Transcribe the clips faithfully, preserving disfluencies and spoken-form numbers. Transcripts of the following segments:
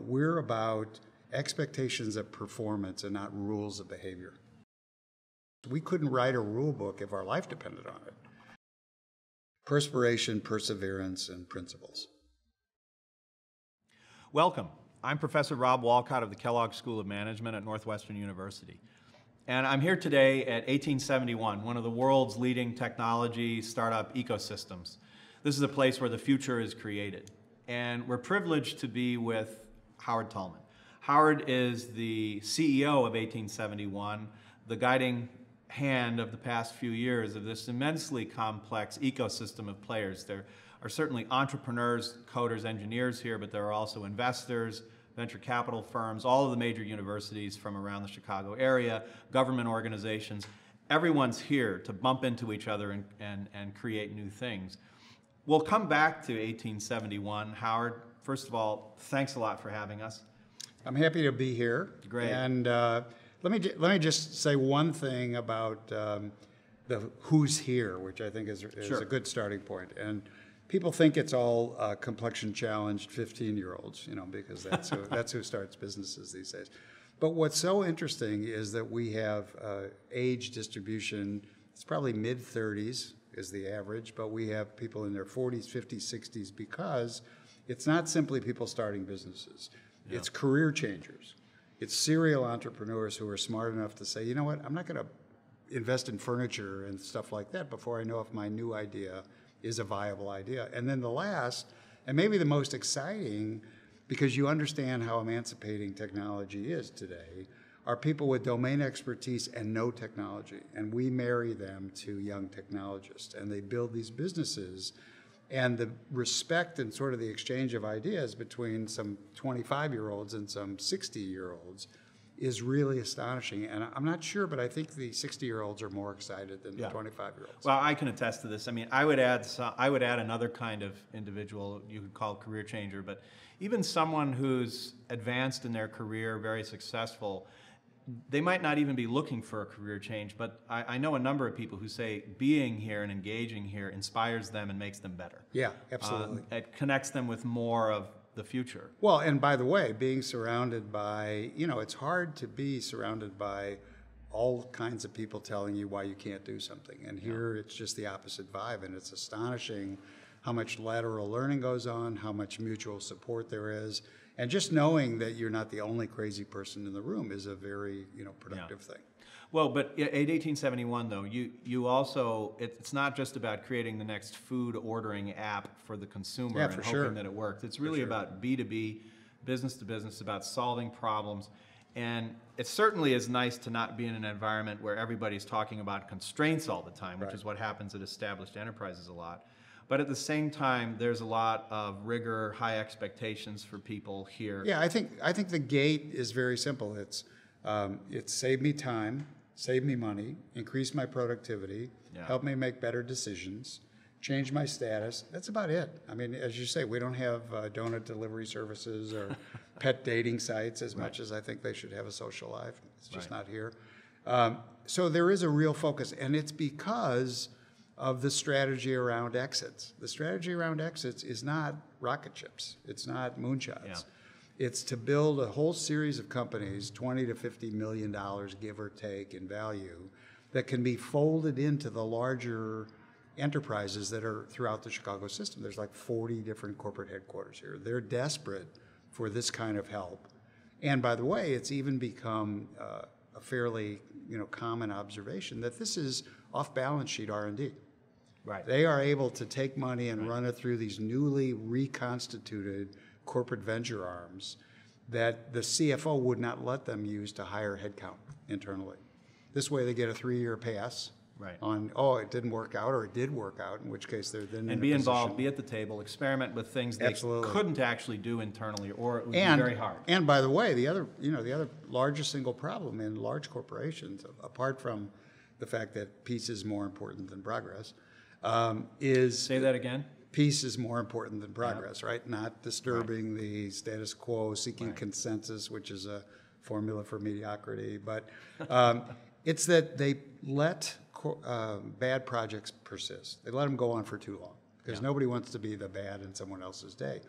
we're about expectations of performance and not rules of behavior. We couldn't write a rule book if our life depended on it. Perspiration, perseverance, and principles. Welcome. I'm Professor Rob Walcott of the Kellogg School of Management at Northwestern University. And I'm here today at eighteen seventy-one, one of the world's leading technology startup ecosystems. This is a place where the future is created. And we're privileged to be with Howard Tullman. Howard is the C E O of eighteen seventy-one, the guiding hand of the past few years of this immensely complex ecosystem of players. There are certainly entrepreneurs, coders, engineers here, but there are also investors, venture capital firms, all of the major universities from around the Chicago area, government organizations. Everyone's here to bump into each other and, and, and create new things. We'll come back to eighteen seventy-one. Howard, first of all, thanks a lot for having us. I'm happy to be here. Great. And uh, let me let me just say one thing about um, the who's here, which I think is, is Sure. a good starting point. And people think it's all uh, complexion-challenged fifteen-year-olds, you know, because that's who, that's who starts businesses these days. But what's so interesting is that we have uh, age distribution. It's probably mid thirties is the average, but we have people in their forties, fifties, sixties, because it's not simply people starting businesses. Yeah. It's career changers. It's serial entrepreneurs who are smart enough to say, you know what, I'm not going to invest in furniture and stuff like that before I know if my new idea is a viable idea. And then the last, and maybe the most exciting, because you understand how emancipating technology is today, are people with domain expertise and no technology. And we marry them to young technologists, and they build these businesses. And the respect and sort of the exchange of ideas between some twenty-five-year-olds and some sixty-year-olds is really astonishing. And I'm not sure, but I think the sixty-year-olds are more excited than Yeah. the twenty-five-year-olds. Well, I can attest to this. I mean, I would add some, I would add another kind of individual you could call career changer, but even someone who's advanced in their career, very successful. They might not even be looking for a career change, but I, I know a number of people who say being here and engaging here inspires them and makes them better. Yeah, absolutely. Um, it connects them with more of the future. Well, and by the way, being surrounded by, you know, it's hard to be surrounded by all kinds of people telling you why you can't do something. And here it's just the opposite vibe, and it's astonishing how much lateral learning goes on, how much mutual support there is. And just knowing that you're not the only crazy person in the room is a very, you know, productive Yeah. thing. Well, but at eighteen seventy-one, though, you, you also, it's not just about creating the next food ordering app for the consumer Yeah, and for hoping sure. that it works. It's really sure. about B two B, business to business, about solving problems. And it certainly is nice to not be in an environment where everybody's talking about constraints all the time, which Right. is what happens at established enterprises a lot. But at the same time, there's a lot of rigor, high expectations for people here. Yeah, I think I think the gate is very simple. It's um, it's save me time, save me money, increase my productivity, Yeah. help me make better decisions, change my status. That's about it. I mean, as you say, we don't have uh, donut delivery services or pet dating sites as much as I think they should have a social life. It's just Right. not here. Um, so there is a real focus, and it's because of the strategy around exits. The strategy around exits is not rocket ships. It's not moonshots. Yeah. It's to build a whole series of companies, twenty to fifty million dollars, give or take, in value, that can be folded into the larger enterprises that are throughout the Chicago system. There's like forty different corporate headquarters here. They're desperate for this kind of help. And by the way, it's even become uh, a fairly, you know, common observation that this is off-balance sheet R and D. Right. They are able to take money and run it through these newly reconstituted corporate venture arms that the C F O would not let them use to hire headcount internally. This way they get a three-year pass Right. on, oh, it didn't work out, or it did work out, in which case they're then in And a be position- involved, be at the table, experiment with things they Absolutely. couldn't actually do internally, or it would and, be very hard. And by the way, the other, you know, the other largest single problem in large corporations, apart from the fact that peace is more important than progress, um, is Say that again? peace is more important than progress, right? Not disturbing the status quo, seeking Right. consensus, which is a formula for mediocrity. But um, it's that they let co- uh, bad projects persist. They let them go on for too long because Yeah. nobody wants to be the bad in someone else's day.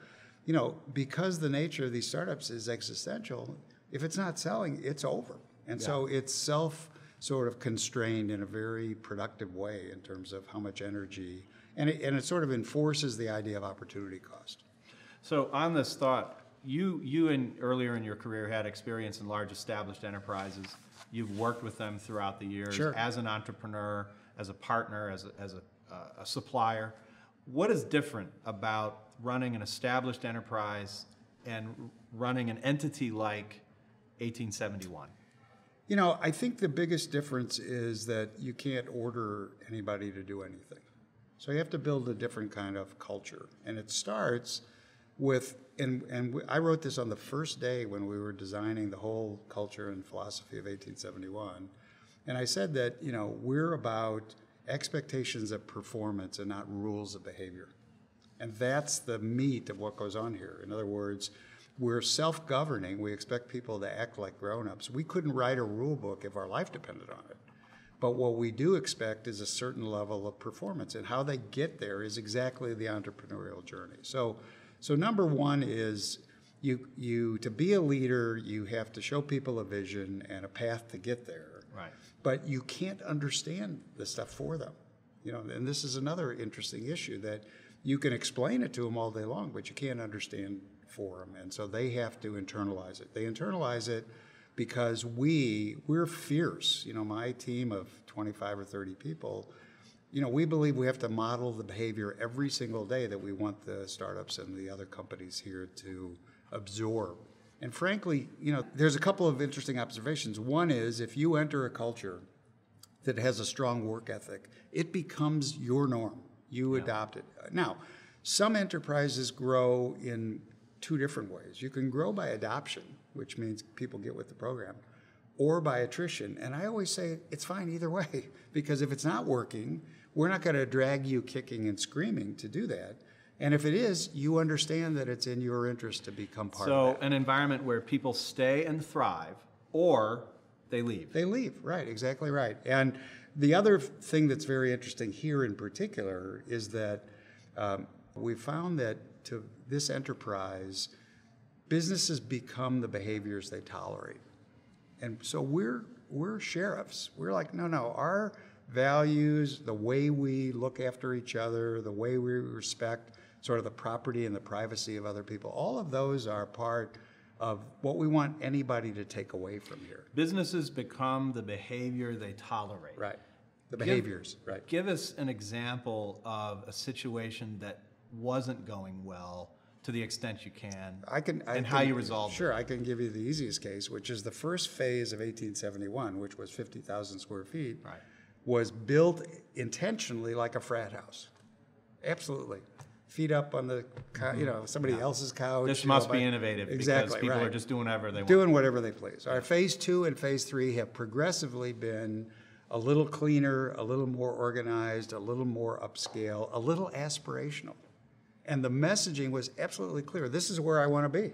you know, because the nature of these startups is existential, if it's not selling, it's over. And Yeah. so it's self sort of constrained in a very productive way in terms of how much energy, and it, and it sort of enforces the idea of opportunity cost. So on this thought, you you in earlier in your career had experience in large established enterprises. You've worked with them throughout the years Sure. as an entrepreneur, as a partner, as a, as a, uh, a supplier. What is different about running an established enterprise and running an entity like eighteen seventy-one? You know, I think the biggest difference is that you can't order anybody to do anything. So you have to build a different kind of culture. And it starts with, and, and we, I wrote this on the first day when we were designing the whole culture and philosophy of eighteen seventy-one. And I said that, you know, we're about expectations of performance and not rules of behavior. And that's the meat of what goes on here. In other words, we're self-governing. We expect people to act like grown-ups. We couldn't write a rule book if our life depended on it. But what we do expect is a certain level of performance, and how they get there is exactly the entrepreneurial journey. So, so number one is you, you to be a leader, you have to show people a vision and a path to get there. Right. But you can't understand the stuff for them. You know, and this is another interesting issue, that you can explain it to them all day long, but you can't understand for them. And so they have to internalize it. They internalize it because we, we're fierce. You know, my team of twenty-five or thirty people, you know, we believe we have to model the behavior every single day that we want the startups and the other companies here to absorb. And frankly, you know, there's a couple of interesting observations. One is, if you enter a culture that has a strong work ethic, it becomes your norm. You Yeah. adopt it. Now, some enterprises grow in two different ways. You can grow by adoption, which means people get with the program, or by attrition. And I always say it's fine either way, because if it's not working, we're not going to drag you kicking and screaming to do that. And if it is, you understand that it's in your interest to become part So of that. an environment where people stay and thrive, or they leave. They leave, right, exactly right. And the other thing that's very interesting here in particular is that um, we found that to this enterprise, businesses become the behaviors they tolerate. And so we're, we're sheriffs. We're like, no, no, our values, the way we look after each other, the way we respect sort of the property and the privacy of other people, all of those are part of what we want anybody to take away from here. Businesses become the behavior they tolerate. Right. The Give- behaviors, right. Give us an example of a situation that wasn't going well, to the extent you can, I can, I and can- how you resolved it. Sure, I can give you the easiest case, which is the first phase of eighteen seventy-one, which was fifty thousand square feet, Right. was built intentionally like a frat house. Absolutely. Feet up on the, cou- you know, somebody else's couch. This you know, must be by- innovative Exactly, because people right. are just doing whatever they want. Doing whatever they please. Our phase two and phase three have progressively been a little cleaner, a little more organized, a little more upscale, a little aspirational. And the messaging was absolutely clear. This is where I want to be.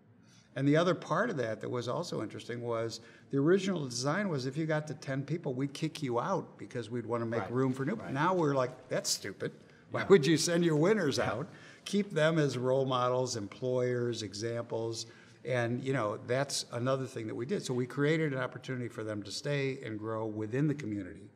And the other part of that that was also interesting was the original design was, if you got to ten people, we'd kick you out because we'd want to make Right, room for new. right. Now we're like, that's stupid. Why Yeah. would you send your winners out? Keep them as role models, employers, examples. And, you know, that's another thing that we did. So we created an opportunity for them to stay and grow within the community.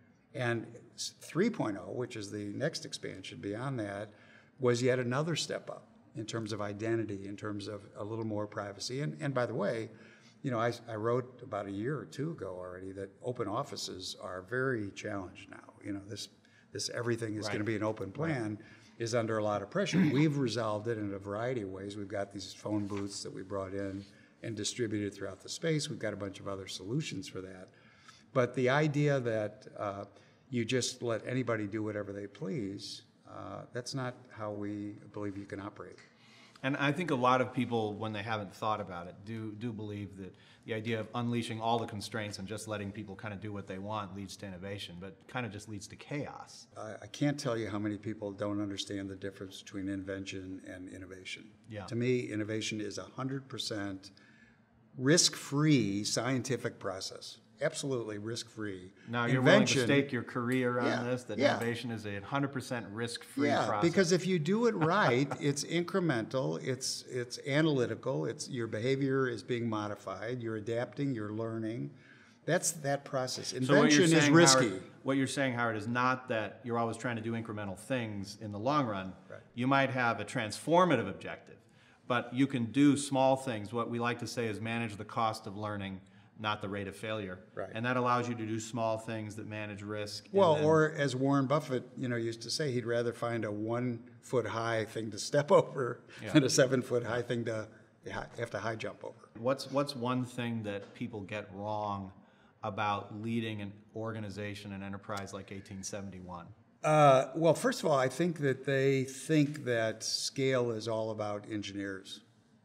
And three point oh, which is the next expansion beyond that, was yet another step up in terms of identity, in terms of a little more privacy. And, and by the way, you know, I, I wrote about a year or two ago already that open offices are very challenged now. You know, this, this everything is Right. going to be an open plan is under a lot of pressure. We've resolved it in a variety of ways. We've got these phone booths that we brought in and distributed throughout the space. We've got a bunch of other solutions for that. But the idea that uh, you just let anybody do whatever they please, uh, that's not how we believe you can operate. And I think a lot of people, when they haven't thought about it, do do believe that the idea of unleashing all the constraints and just letting people kind of do what they want leads to innovation, but kind of just leads to chaos. I, I can't tell you how many people don't understand the difference between invention and innovation. Yeah. To me, innovation is a one hundred percent risk-free scientific process. absolutely risk-free. Now you're Invention, willing to stake your career on Yeah, this, that yeah. innovation is a one hundred percent risk-free Yeah, process. because if you do it right, it's incremental, it's it's analytical, it's your behavior is being modified, you're adapting, you're learning. That's that process. So what you're Invention is saying, risky. Howard, what you're saying, Howard, is not that you're always trying to do incremental things in the long run. Right. You might have a transformative objective, but you can do small things. What we like to say is manage the cost of learning, not the rate of failure. Right. And that allows you to do small things that manage risk. and Well, then- or as Warren Buffett, you know, used to say, he'd rather find a one-foot-high thing to step over Yeah. than a seven-foot-high thing to ha- have to high jump over. What's, what's one thing that people get wrong about leading an organization, an enterprise like eighteen seventy-one? Uh, well, first of all, I think that they think that scale is all about engineers.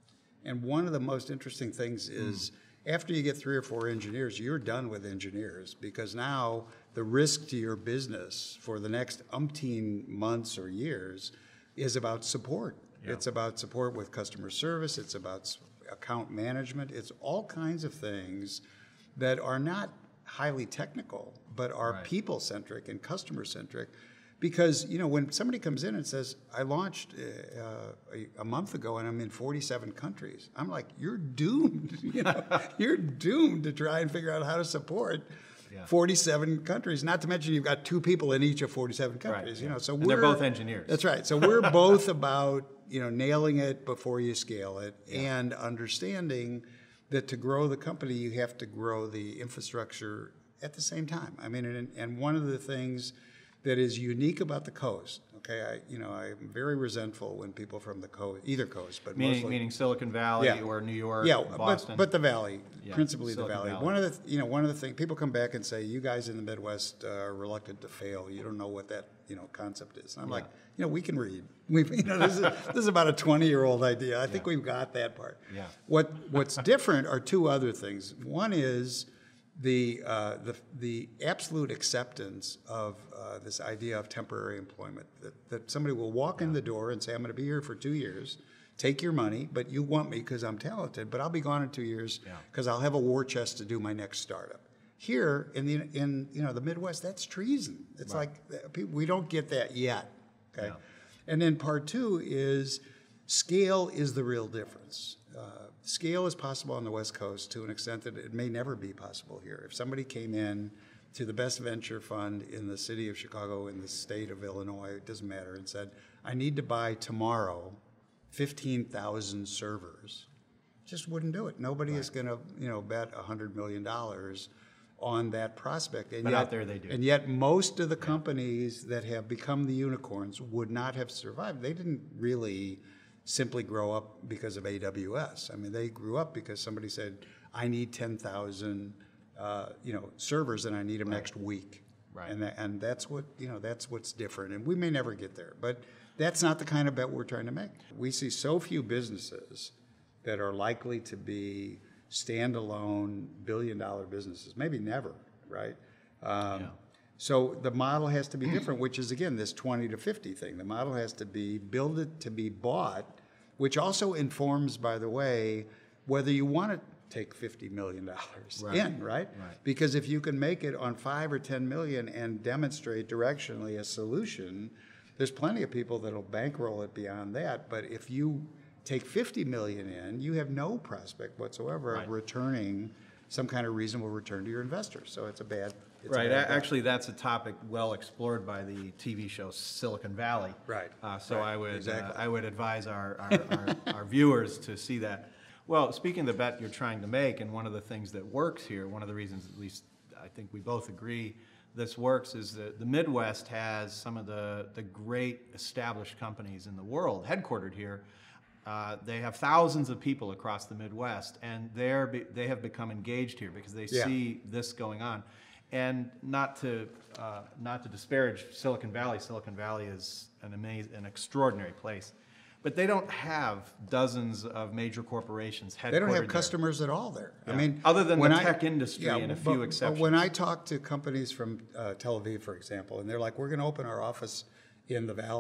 And one of the most interesting things is after you get three or four engineers, you're done with engineers because now the risk to your business for the next umpteen months or years is about support. Yeah. It's about support with customer service. It's about s- account management. It's all kinds of things that are not highly technical, but are Right. people-centric and customer-centric. Because, you know, when somebody comes in and says, I launched uh, a, a month ago and I'm in forty-seven countries, I'm like, you're doomed. You know, you're doomed to try and figure out how to support Yeah. forty-seven countries. Not to mention you've got two people in each of forty-seven Right, countries. You yeah. know, so And we're they're both engineers. That's right. So we're both about, you know, nailing it before you scale it and understanding that to grow the company, you have to grow the infrastructure at the same time. I mean, and, and one of the things that is unique about the coast, okay, I, you know, I'm very resentful when people from the coast, either coast, but Meaning, mostly. meaning Silicon Valley Yeah. or New York, Yeah, Boston. but, but the Valley, Yeah, principally the Silicon Valley. Valley. One of the, th- you know, one of the things, people come back and say, you guys in the Midwest uh, are reluctant to fail. You don't know what that, you know, concept is. And I'm like, you know, we can read. We've, you know, this is, this is about a twenty-year-old idea. I think Yeah. we've got that part. Yeah. What, what's different are two other things. One is the, uh, the, the absolute acceptance of uh, this idea of temporary employment, that, that somebody will walk in the door and say, I'm going to be here for two years, take your money, but you want me because I'm talented, but I'll be gone in two years Yeah. because I'll have a war chest to do my next startup. Here in the in you know the Midwest, that's treason. It's Right. like uh, people, we don't get that yet. Okay, Yeah. and then part two is scale is the real difference. Uh, scale is possible on the West Coast to an extent that it may never be possible here. If somebody came in to the best venture fund in the city of Chicago, in the state of Illinois, it doesn't matter, and said, I need to buy tomorrow fifteen thousand servers, just wouldn't do it. Nobody is going to, you know, bet one hundred million dollars on that prospect. And But yet, out there they do. And yet most of the companies that have become the unicorns would not have survived. They didn't really simply grow up because of A W S. I mean, they grew up because somebody said, I need ten thousand uh, you know, servers and I need them next week. Right. And, that, and that's what, you know, that's what's different. And we may never get there, but that's not the kind of bet we're trying to make. We see so few businesses that are likely to be standalone billion-dollar businesses, maybe never, right? Um, Yeah. So the model has to be different, which is, again, this twenty to fifty thing. The model has to be build it to be bought, which also informs, by the way, whether you want to take fifty million dollars Right. in, right? Right. Because if you can make it on five or ten million and demonstrate directionally a solution, there's plenty of people that'll bankroll it beyond that. But if you take fifty million in, you have no prospect whatsoever Right. of returning some kind of reasonable return to your investors. So it's a bad. It's Right. A bad A- bet. Actually, that's a topic well explored by the T V show Silicon Valley. Right. Uh, so Right. I would Exactly. uh, I would advise our our, our our viewers to see that. Well, speaking of the bet you're trying to make, and one of the things that works here, one of the reasons, at least I think we both agree, this works is that the Midwest has some of the the great established companies in the world headquartered here. Uh, they have thousands of people across the Midwest, and they're be, they have become engaged here because they Yeah. see this going on. And not to uh, not to disparage Silicon Valley. Silicon Valley is an amazing, an extraordinary place, but they don't have dozens of major corporations headquartered They don't have there. customers at all there. I Yeah. mean, Other than when the I- tech industry yeah, and a but- few but exceptions. when I talk to companies from uh, Tel Aviv, for example, and they're like, we're going to open our office in the Valley,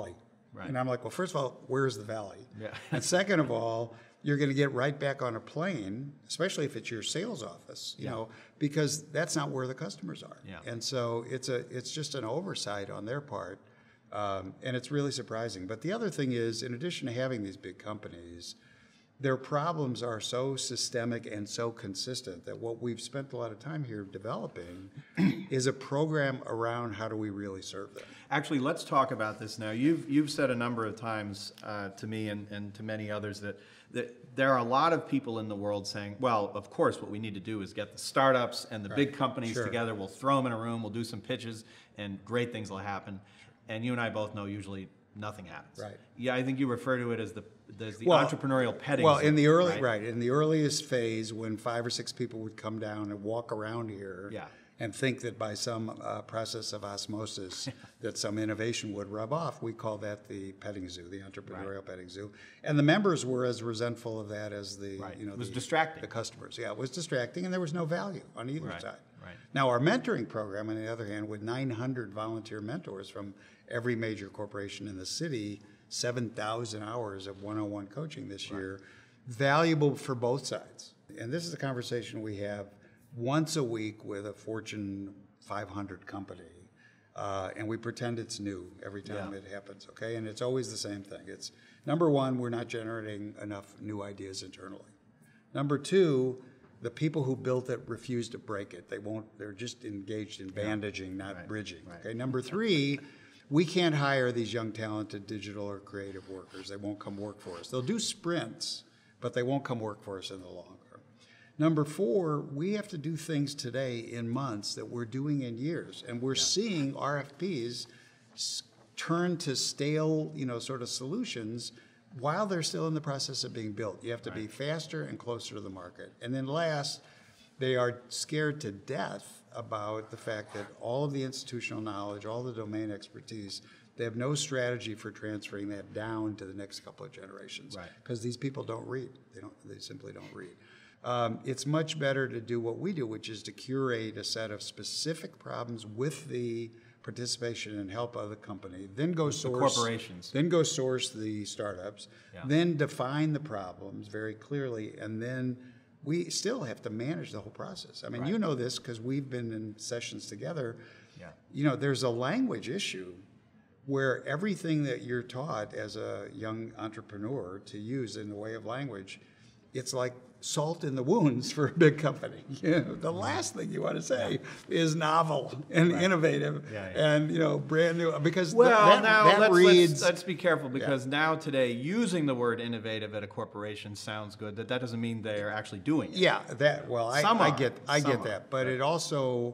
Right. And I'm like, well, first of all, where's the valley? Yeah. And second of all, you're going to get right back on a plane, especially if it's your sales office, you Yeah. know, because that's not where the customers are. Yeah. And so it's a it's just an oversight on their part, um, and it's really surprising. But the other thing is, in addition to having these big companies, their problems are so systemic and so consistent that what we've spent a lot of time here developing is a program around how do we really serve them. Actually, let's talk about this now. You've you've said a number of times uh, to me and, and to many others that, that there are a lot of people in the world saying, well, of course, what we need to do is get the startups and the big companies Sure. together. We'll throw them in a room, we'll do some pitches, and great things will happen. And you and I both know usually nothing happens. Right. Yeah, I think you refer to it as the as the Well, entrepreneurial petting Well, zoo, in the early right? right? in the earliest phase, when five or six people would come down and walk around here, Yeah. and think that by some uh, process of osmosis that some innovation would rub off, we call that the petting zoo, the entrepreneurial Right. petting zoo. And the members were as resentful of that as the Right. you know It was the, distracting. the customers. Yeah, it was distracting, and there was no value on either Right. side. Right. Now, our mentoring program, on the other hand, with nine hundred volunteer mentors from every major corporation in the city, seven thousand hours of one-on-one coaching this year, valuable for both sides. And this is a conversation we have once a week with a Fortune five hundred company, uh, and we pretend it's new every time Yeah. it happens, okay? And it's always the same thing. It's, number one, we're not generating enough new ideas internally. Number two, the people who built it refuse to break it. They won't, they're just engaged in bandaging, not Right. bridging. Right. Okay. Number three, we can't hire these young, talented digital or creative workers. They won't come work for us. They'll do sprints, but they won't come work for us in the long term. Number four, we have to do things today in months that we're doing in years. And we're seeing R F Ps s- turn to stale, you know, sort of solutions while they're still in the process of being built. You have to be faster and closer to the market. And then last, they are scared to death about the fact that all of the institutional knowledge, all the domain expertise, they have no strategy for transferring that down to the next couple of generations. Right. Because these people don't read. They don't. They simply don't read. Um, it's much better to do what we do, which is to curate a set of specific problems with the participation and help of the company, then go source corporations. then go source the startups, Yeah. then define the problems very clearly, and then we still have to manage the whole process. I mean, you know this because we've been in sessions together. Yeah. You know, there's a language issue where everything that you're taught as a young entrepreneur to use in the way of language, it's like salt in the wounds for a big company. You know, the last thing you want to say is novel and innovative Yeah, yeah. and, you know, brand new, because th- Well, that, now that let's, reads... let's let's be careful because now today using the word innovative at a corporation sounds good. That that doesn't mean they are actually doing it. Yeah, that, well, I, Some I are. get, I Some get are. that, but it also,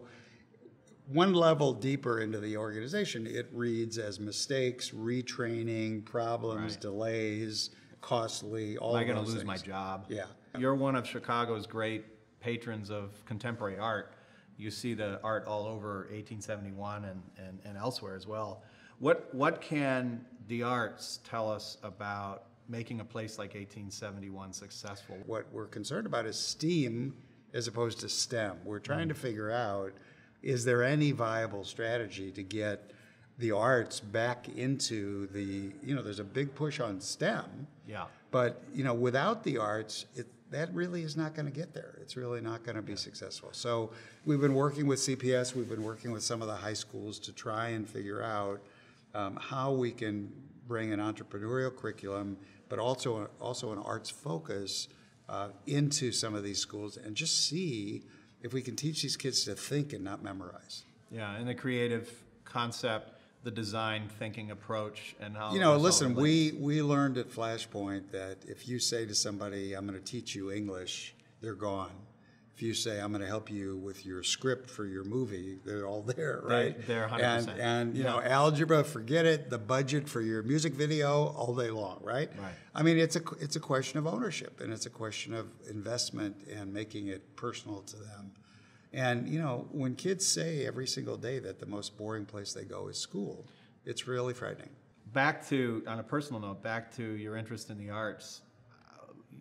one level deeper into the organization, it reads as mistakes, retraining, problems, Right. delays, costly, all Am I of going to those lose things. my job? Yeah. You're one of Chicago's great patrons of contemporary art. You see the art all over eighteen seventy-one and, and, and elsewhere as well. What, what can the arts tell us about making a place like eighteen seventy-one successful? What we're concerned about is STEAM as opposed to STEM. We're trying to figure out, is there any viable strategy to get the arts back into the, you know, there's a big push on STEM. Yeah. But, you know, without the arts, it, that really is not going to get there. It's really not going to be successful. So we've been working with C P S, we've been working with some of the high schools to try and figure out um, how we can bring an entrepreneurial curriculum, but also, also an arts focus uh, into some of these schools and just see if we can teach these kids to think and not memorize. Yeah, and the creative concept, the design thinking approach, and how You know, this all listen, relates. we, we learned at Flashpoint that if you say to somebody, I'm going to teach you English, they're gone. If you say, I'm going to help you with your script for your movie, they're all there, They- right? they're one hundred and, percent. and, you know, algebra, forget it. The budget for your music video, all day long, right? Right. I mean, it's a, it's a question of ownership, and it's a question of investment and making it personal to them. And, you know, when kids say every single day that the most boring place they go is school, it's really frightening. Back to, on a personal note, back to your interest in the arts. uh,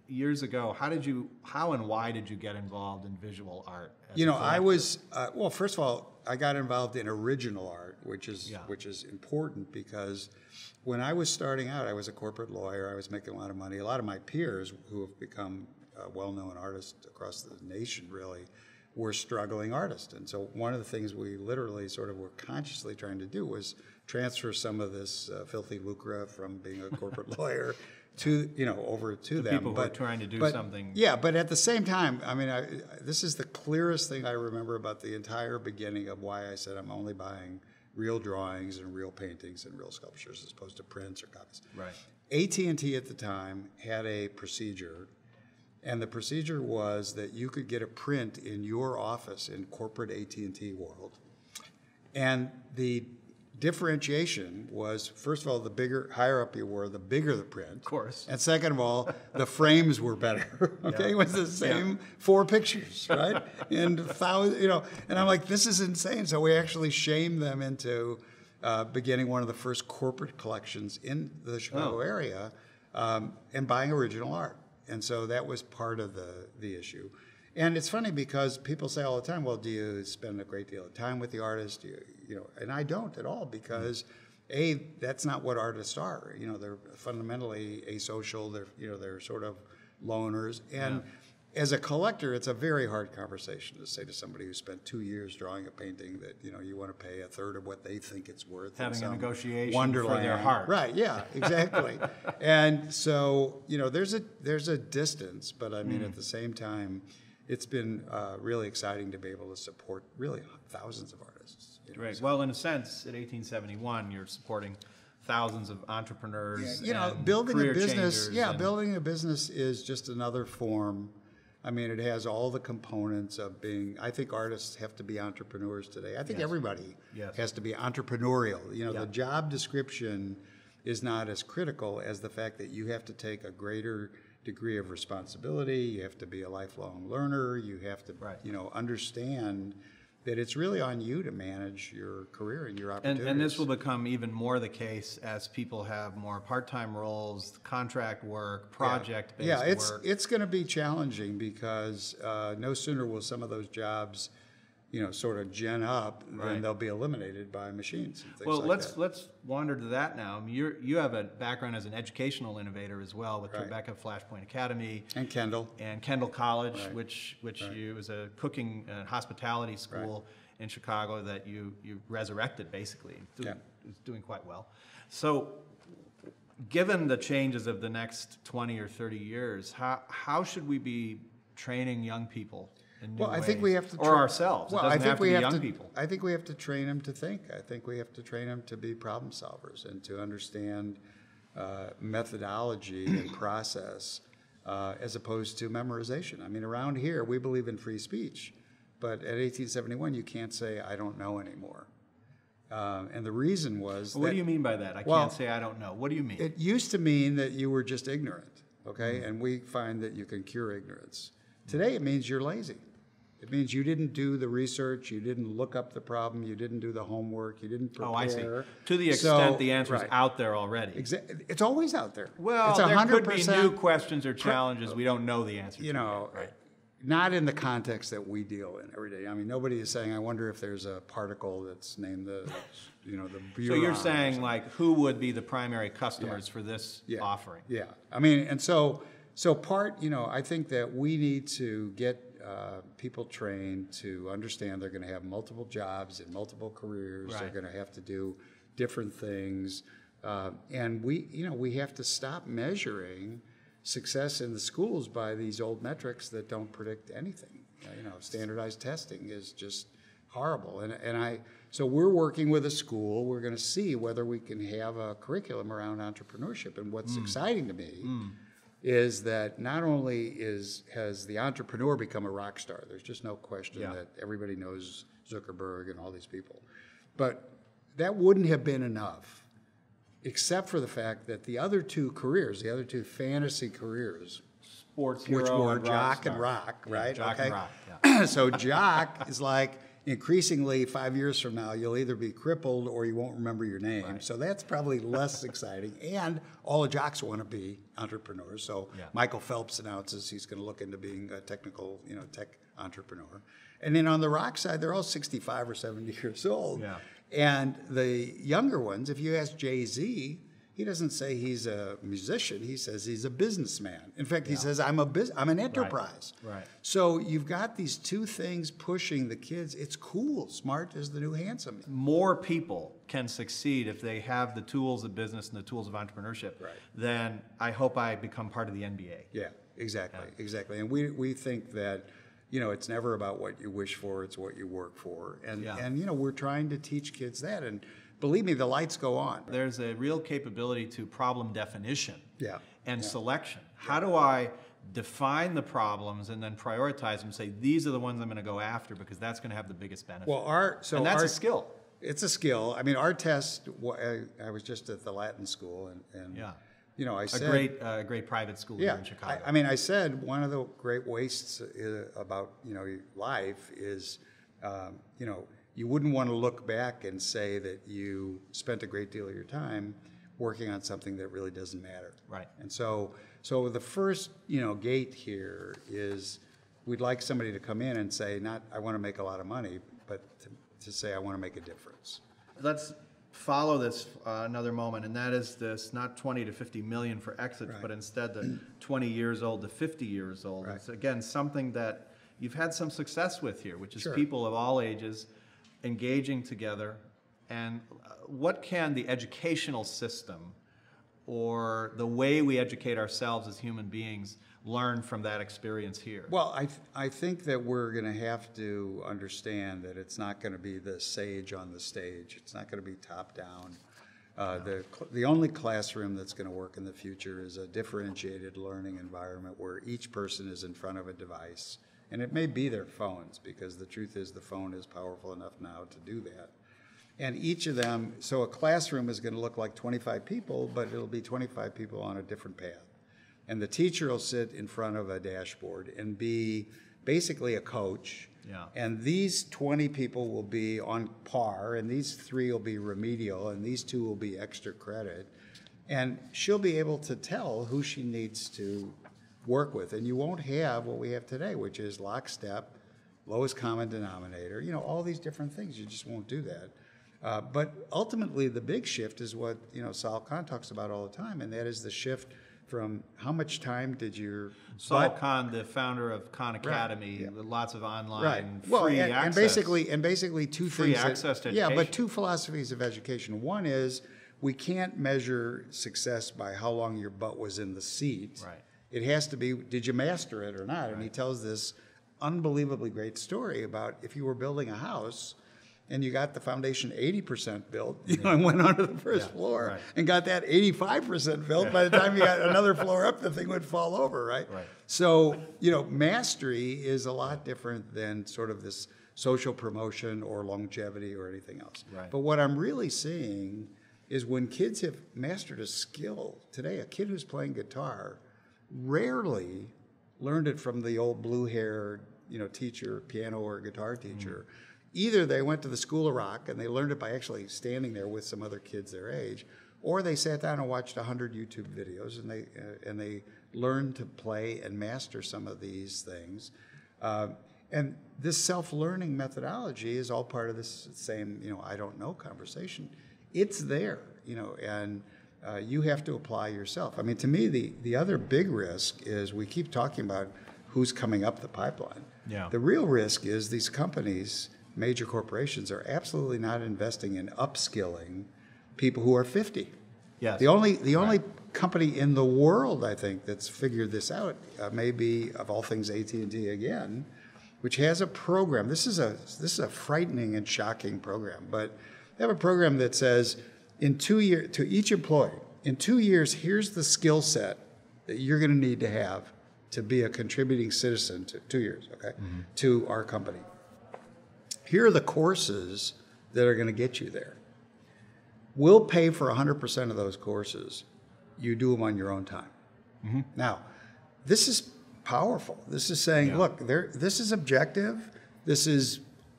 years ago, how did you, how and why did you get involved in visual art? as You a know, I collector? was, uh, well, first of all, I got involved in original art, which is, Yeah. which is important because when I was starting out, I was a corporate lawyer, I was making a lot of money. A lot of my peers who have become uh, well-known artists across the nation, really, were struggling artists. And so one of the things we literally sort of were consciously trying to do was transfer some of this uh, filthy lucre from being a corporate lawyer to, you know, over to, them. people who are trying to do but, something. Yeah, but at the same time, I mean, I, this is the clearest thing I remember about the entire beginning of why I said I'm only buying real drawings and real paintings and real sculptures as opposed to prints or copies. Right. A T and T at the time had a procedure, and the procedure was that you could get a print in your office in corporate A T and T world, and the differentiation was, first of all, the bigger, higher up you were, the bigger the print. Of course. And second of all, the frames were better. Okay, Yeah. it was the same Yeah. four pictures, right? And thousand, you know, and I'm like, this is insane. So we actually shamed them into uh, beginning one of the first corporate collections in the Chicago Oh. area um, and buying original art. And so that was part of the the issue. And it's funny because people say all the time, well, do you spend a great deal of time with the artist? Do you, you know, and I don't at all because, A, that's not what artists are. You know, they're fundamentally asocial. They're, you know, they're sort of loners. And as a collector, it's a very hard conversation to say to somebody who spent two years drawing a painting that, you know, you want to pay a third of what they think it's worth. in Having a some negotiation for wonderland. their heart. Right, yeah, exactly. And so, you know, there's a, there's a distance, but I mean, at the same time, it's been uh, really exciting to be able to support really thousands of artists. You know, Right. so- Well, in a sense, at eighteen seventy-one, you're supporting thousands of entrepreneurs. you know, and building a career business, changers yeah, and- building a business is just another form. I mean, it has all the components of being, I think artists have to be entrepreneurs today. I think Yes. everybody Yes. has to be entrepreneurial. You know, Yeah. the job description is not as critical as the fact that you have to take a greater degree of responsibility. You have to be a lifelong learner. You have to, Right. you know, understand that it's really on you to manage your career and your And, opportunities. and this will become even more the case as people have more part-time roles, contract work, project-based yeah, it's work. it's going to be challenging because uh, no sooner will some of those jobs, you know, sort of gen up, Right. then they'll be eliminated by machines and things Well, like let's that. let's wander to that now. I mean, you're, you have a background as an educational innovator as well with Right. Rebecca Flashpoint Academy And Kendall, and Kendall College, Right. which which Right. you was a cooking and hospitality school in Chicago that you you resurrected basically, doing, Yeah. is doing quite well. So, given the changes of the next twenty or thirty years, how how should we be training young people in new well, I think ways? we have to or tra- ourselves. Well, it doesn't I think have to we be have young to. people. I think we have to train them to think. I think we have to train them to be problem solvers and to understand uh, methodology and process uh, as opposed to memorization. I mean, around here we believe in free speech, but at eighteen seventy-one you can't say I don't know anymore. Um, and the reason was What that do you mean by that? I well, can't say I don't know. What do you mean? it used to mean that you were just ignorant, okay? Mm-hmm. And we find that you can cure ignorance. Today it means you're lazy. It means you didn't do the research, you didn't look up the problem, you didn't do the homework, you didn't prepare. Oh, I see. To the So- extent the answer's right. out there already. Exa- It's always out there. Well, it's there could one hundred be percent, new questions or challenges we don't know the answer to. you know, yet. Right. not in the context that we deal in every day. I mean, nobody is saying, I wonder if there's a particle that's named the, you know, the buron. So you're or saying like who would be the primary customers for this Yeah. offering? Yeah, I mean, and so, so part, you know, I think that we need to get uh, people trained to understand they're going to have multiple jobs and multiple careers. Right. They're going to have to do different things. Uh, and we, you know, we have to stop measuring success in the schools by these old metrics that don't predict anything. Uh, you know, standardized testing is just horrible. And, and I, so we're working with a school. We're going to see whether we can have a curriculum around entrepreneurship. And what's exciting to me is that not only is has the entrepreneur become a rock star. There's just no question Yeah. that everybody knows Zuckerberg and all these people. But that wouldn't have been enough, except for the fact that the other two careers, the other two fantasy careers, Sports which hero were and Jock and Rockstar. Rock, Yeah, right? Jock okay. and Rock, yeah. So Jock is like, increasingly, five years from now, you'll either be crippled or you won't remember your name. Right. So that's probably less exciting. And all the jocks want to be entrepreneurs. So Yeah. Michael Phelps announces he's going to look into being a technical, you know, tech entrepreneur. And then on the rock side, they're all sixty-five or seventy years old. Yeah. And the younger ones, if you ask Jay-Z, he doesn't say he's a musician. He says he's a businessman. In fact, he says, I'm a bus- I'm an enterprise. Right. So you've got these two things pushing the kids. It's cool. Smart is the new handsome. More people can succeed if they have the tools of business and the tools of entrepreneurship. Right. Then I hope I become part of the N B A. Yeah, exactly, exactly. And we, we think that, you know, it's never about what you wish for, it's what you work for. And, Yeah. and you know, we're trying to teach kids that. And believe me, the lights go on. There's a real capability to problem definition Yeah. and Yeah. selection. How do I define the problems and then prioritize them and say, these are the ones I'm going to go after because that's going to have the biggest benefit? Well, our, so and that's our, a skill. It's a skill. I mean, our test, wa- I, I was just at the Latin school and, and Yeah. you know, I A said. great, uh, great private school Yeah, here in Chicago. I, I mean, I said one of the great wastes uh, about, you know, life is, um, you know, you wouldn't want to look back and say that you spent a great deal of your time working on something that really doesn't matter. Right. And so, so the first, you know, gate here is we'd like somebody to come in and say, not, I want to make a lot of money, but to, to say, I want to make a difference. Let's follow this uh, another moment, and that is this not twenty to fifty million for exits, Right. but instead the twenty years old to fifty years old. Right. It's again something that you've had some success with here, which is Sure. people of all ages engaging together. And uh, what can the educational system or the way we educate ourselves as human beings learn from that experience here? Well, I, th- I think that we're going to have to understand that it's not going to be the sage on the stage. It's not going to be top down. Uh, the, cl- the only classroom that's going to work in the future is a differentiated learning environment where each person is in front of a device. And it may be their phones, because the truth is the phone is powerful enough now to do that. And each of them, so a classroom is going to look like twenty-five people, but it'll be twenty-five people on a different path. And the teacher will sit in front of a dashboard and be basically a coach. Yeah. And these twenty people will be on par, and these three will be remedial, and these two will be extra credit. And she'll be able to tell who she needs to work with. And you won't have what we have today, which is lockstep, lowest common denominator, you know, all these different things. You just won't do that. Uh, but ultimately, the big shift is what, you know, Sal Khan talks about all the time, and that is the shift from how much time did your Saul butt- Khan, the founder of Khan Academy, yeah. with lots of online right? free Well, and, access. and basically, and basically two Free things. that- access to Yeah, but education. two philosophies of education. One is we can't measure success by how long your butt was in the seat. Right. It has to be, did you master it or not? And he tells this unbelievably great story about if you were building a house and you got the foundation eighty percent built, you know, and went onto the first Yeah, floor right. and got that eighty-five percent built, by the time you got another floor up, the thing would fall over, right? Right. So, you know, mastery is a lot different than sort of this social promotion or longevity or anything else. Right. But what I'm really seeing is when kids have mastered a skill, today a kid who's playing guitar rarely learned it from the old blue-haired, you know, teacher, piano or guitar teacher. Mm. Either they went to the School of Rock and they learned it by actually standing there with some other kids their age, or they sat down and watched a hundred YouTube videos and they uh, and they learned to play and master some of these things. Uh, and this self-learning methodology is all part of this same, you know, I don't know conversation. It's there, you know, and uh, you have to apply yourself. I mean, to me, the, the other big risk is we keep talking about who's coming up the pipeline. Yeah. The real risk is these companies, major corporations, are absolutely not investing in upskilling people who are fifty. Yes. The only the only company in the world, I think, that's figured this out uh, may be, of all things, A T and T again, which has a program. This is a this is a frightening and shocking program, but they have a program that says, in two years, to each employee, in two years, here's the skill set that you're going to need to have to be a contributing citizen. To two years, okay, mm-hmm. to our company. Here are the courses that are going to get you there. We'll pay for one hundred percent of those courses. You do them on your own time. Mm-hmm. Now, this is powerful. This is saying, Yeah. look, there. This is objective. This is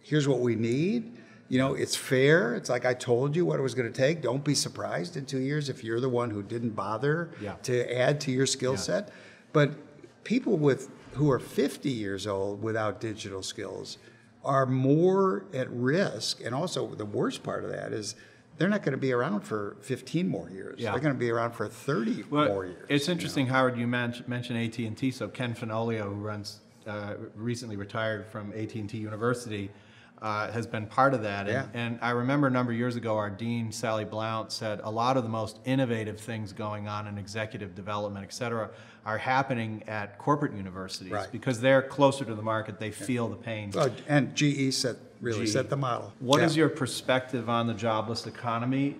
here's what we need. You know, it's fair. It's like I told you what it was going to take. Don't be surprised in two years if you're the one who didn't bother Yeah. to add to your skill Yeah. set. But people with who are fifty years old without digital skills are more at risk. And also, the worst part of that is they're not going to be around for fifteen more years. Yeah. They're going to be around for thirty Well, more years. it's interesting, Howard, you men- mentioned A T and T. So Ken Fenoglio, who runs, uh, recently retired from A T and T University, uh, has been part of that. And, Yeah. and I remember a number of years ago, our dean, Sally Blount, said a lot of the most innovative things going on in executive development, et cetera, are happening at corporate universities Right. because they're closer to the market. They feel the pain. Well, and G E set really G E. set the model. What is Yeah. your perspective on the jobless economy,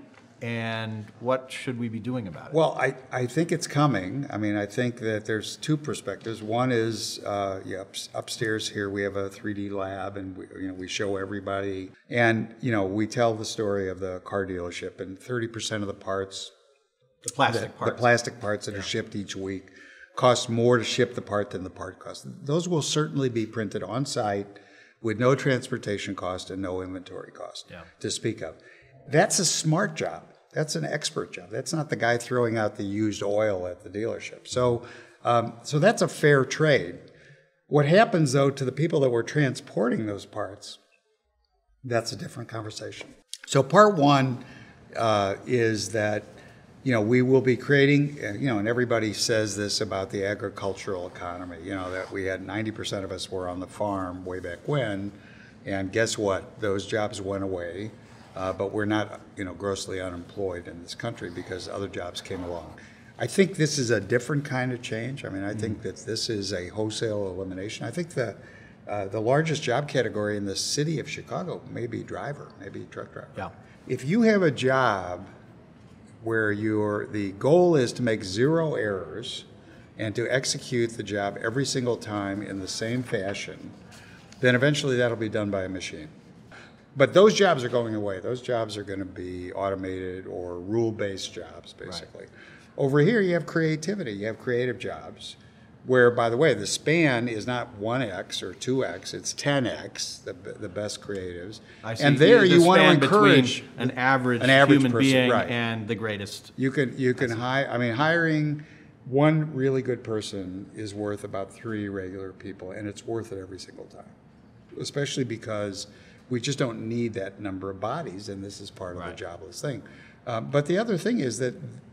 and what should we be doing about it? Well, I, I think it's coming. I mean, I think that there's two perspectives. One is, uh, yeah, ups- upstairs here we have a three D lab, and we, you know, we show everybody, and you know, we tell the story of the car dealership, and thirty percent of the parts, the plastic the, parts. the plastic parts that are shipped each week, cost more to ship the part than the part cost. Those will certainly be printed on site with no transportation cost and no inventory cost Yeah. to speak of. That's a smart job. That's an expert job. That's not the guy throwing out the used oil at the dealership. So, um, so that's a fair trade. What happens though to the people that were transporting those parts? That's a different conversation. So part one uh, is that you know we will be creating. uh, You know, and everybody says this about the agricultural economy. You know that we had ninety percent of us were on the farm way back when, and guess what? Those jobs went away. Uh, but we're not, you know, grossly unemployed in this country because other jobs came along. I think this is a different kind of change. I mean, I think that this is a wholesale elimination. I think the uh, the largest job category in the city of Chicago may be driver, maybe truck driver. Yeah. If you have a job where your the goal is to make zero errors and to execute the job every single time in the same fashion, then eventually that'll be done by a machine. But those jobs are going away. Those jobs are going to be automated or rule-based jobs, basically. Right. Over here, you have creativity. You have creative jobs, where, by the way, the span is not one X or two X. It's ten X, the, the best creatives. I see. And there the you want to span encourage between an average, an average human person, being right. and the greatest. You can you can hire. I mean, hiring one really good person is worth about three regular people, and it's worth it every single time, especially because we just don't need that number of bodies, and this is part of Right. the jobless thing. Uh, but the other thing is that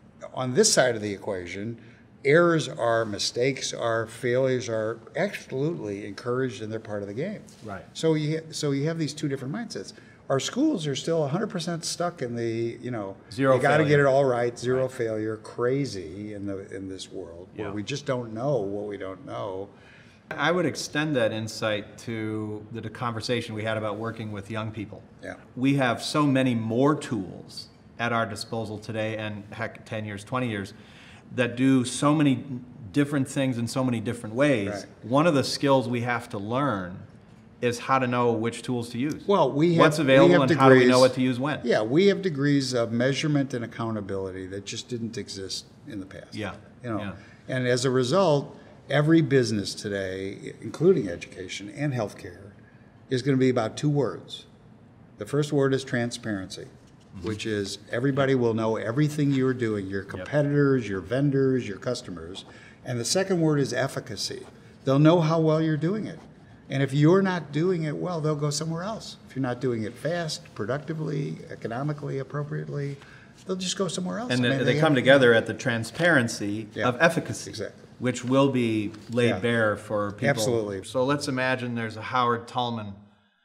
on this side of the equation, errors are, mistakes are, failures are absolutely encouraged, and they're part of the game. Right. So you so you have these two different mindsets. Our schools are still one hundred percent stuck in the, you know, Zero you got to get failure. it all right, zero failure, crazy in the in this world where Yeah. we just don't know what we don't know. I would extend that insight to the conversation we had about working with young people. Yeah. We have so many more tools at our disposal today, and heck, ten years, twenty years, that do so many different things in so many different ways. Right. One of the skills we have to learn is how to know which tools to use. Well, we have What's we available have and how do we degrees- know what to use when? Yeah, we have degrees of measurement and accountability that just didn't exist in the past. Yeah, You know, yeah. and as a result, every business today, including education and healthcare, is going to be about two words. The first word is transparency, mm-hmm. which is everybody will know everything you're doing, your competitors, yep. your vendors, your customers. And the second word is efficacy. They'll know how well you're doing it. And if you're not doing it well, they'll go somewhere else. If you're not doing it fast, productively, economically, appropriately, they'll just go somewhere else. And I the, mean, they, they come have- together at the transparency Yeah, of efficacy, exactly. which will be laid Yeah. bare for people. Absolutely. So let's imagine there's a Howard Tallman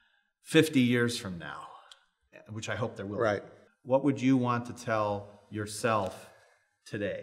fifty years from now, which I hope there will Right. be. What would you want to tell yourself today?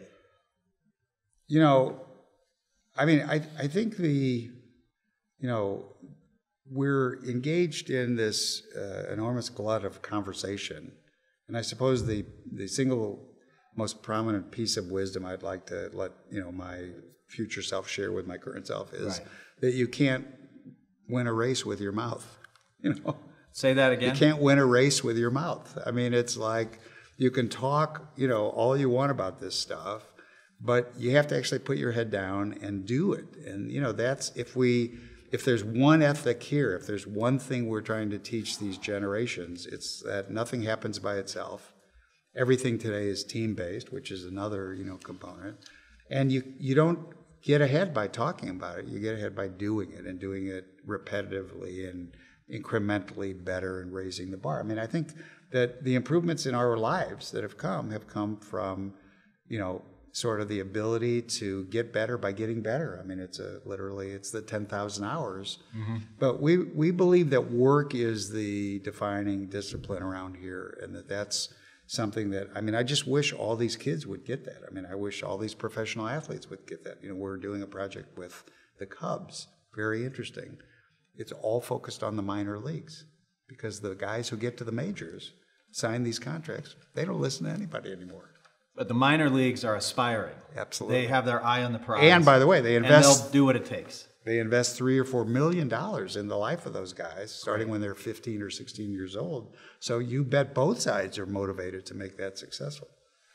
You know, I mean, I, I think the, you know, we're engaged in this uh, enormous glut of conversation. And I suppose the, the single most prominent piece of wisdom I'd like to let, you know, my future self share with my current self is Right. that you can't win a race with your mouth, you know. Say that You again. can't win a race with your mouth. I mean, it's like you can talk, you know, all you want about this stuff, but you have to actually put your head down and do it. And, you know, that's if we if there's one ethic here, if there's one thing we're trying to teach these generations, it's that nothing happens by itself. Everything today is team-based, which is another, you know, component. And you, you don't get ahead by talking about it. You get ahead by doing it, and doing it repetitively and incrementally better, and raising the bar. I mean, I think that the improvements in our lives that have come have come from, you know, sort of the ability to get better by getting better. I mean, it's a literally, it's the ten thousand hours. Mm-hmm. But we, we believe that work is the defining discipline around here, and that that's something that, I mean, I just wish all these kids would get that. I mean, I wish all these professional athletes would get that. You know, we're doing a project with the Cubs, very interesting. It's all focused on the minor leagues, because the guys who get to the majors sign these contracts, they don't listen to anybody anymore. But the minor leagues are aspiring. Absolutely. They have their eye on the prize. And by the way, they invest. And they'll do what it takes. They invest three or four million dollars in the life of those guys, starting when they're fifteen or sixteen years old. So you bet both sides are motivated to make that successful.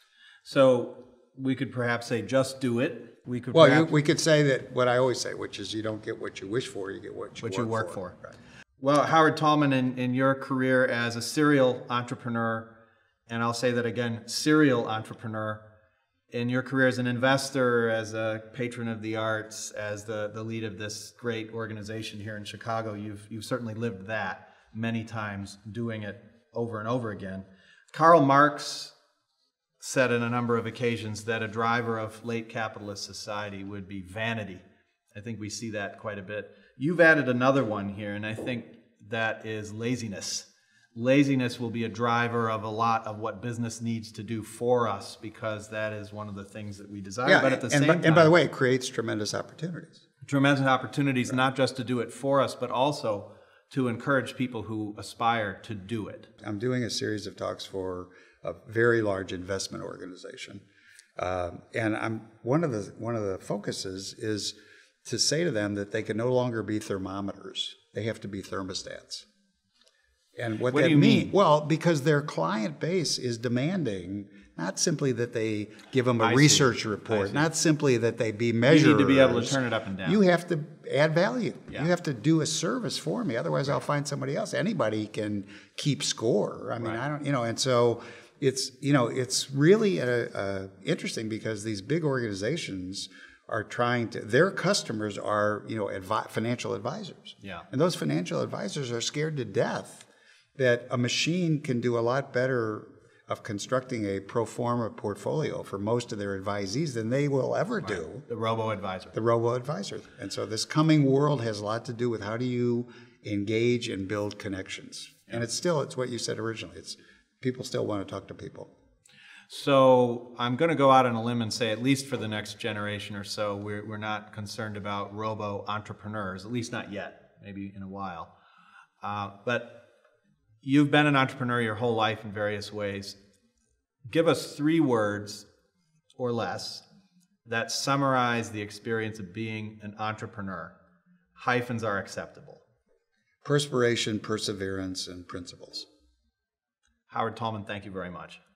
So we could perhaps say, just do it. We could. Well, perhaps, you, we could say that what I always say, which is you don't get what you wish for, you get what you what work you work for. for. Right. Well, Howard Tallman, in, in your career as a serial entrepreneur, and I'll say that again, serial entrepreneur, in your career as an investor, as a patron of the arts, as the, the lead of this great organization here in Chicago, you've, you've certainly lived that many times, doing it over and over again. Karl Marx said on a number of occasions that a driver of late capitalist society would be vanity. I think we see that quite a bit. You've added another one here, and I think that is laziness. Laziness will be a driver of a lot of what business needs to do for us, because that is one of the things that we desire. Yeah, but at the and, same by, time, and by the way, it creates tremendous opportunities. Tremendous opportunities, right. Not just to do it for us, but also to encourage people who aspire to do it. I'm doing a series of talks for a very large investment organization, uh, and I'm one of the one of the focuses is to say to them that they can no longer be thermometers; they have to be thermostats. And what, what that do you mean? mean? Well, because their client base is demanding not simply that they give them a I research see. report, not simply that they be measured. You need to be able to turn it up and down. You have to add value. Yeah. You have to do a service for me. Otherwise, I'll find somebody else. Anybody can keep score. I mean, Right. I don't, you know, and so it's, you know, it's really a, a interesting, because these big organizations are trying to, their customers are, you know, advi- financial advisors. Yeah. And those financial advisors are scared to death that a machine can do a lot better of constructing a pro forma portfolio for most of their advisees than they will ever Right. do. The robo-advisor. The robo-advisor. And so this coming world has a lot to do with how do you engage and build connections. Yeah. And it's still, it's what you said originally. It's people still want to talk to people. So I'm going to go out on a limb and say, at least for the next generation or so, we're, we're not concerned about robo-entrepreneurs, at least not yet, maybe in a while. Uh, but you've been an entrepreneur your whole life in various ways. Give us three words or less that summarize the experience of being an entrepreneur. Hyphens are acceptable. Perspiration, perseverance, and principles. Howard Tallman, thank you very much.